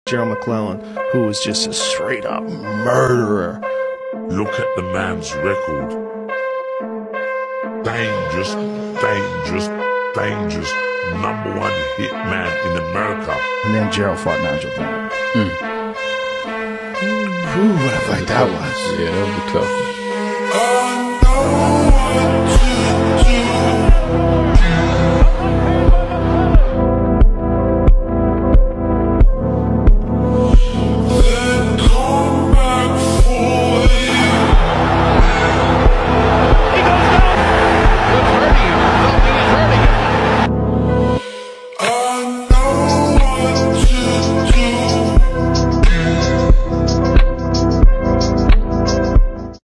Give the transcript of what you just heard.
Gerald McClellan, who was just a straight up murderer. Look at the man's record. Dangerous, dangerous, dangerous. #1 hit man in America. And then Gerald fought Nigel Bennett. Ooh, what a fight that was. Yeah, that would be tough. I know what to do.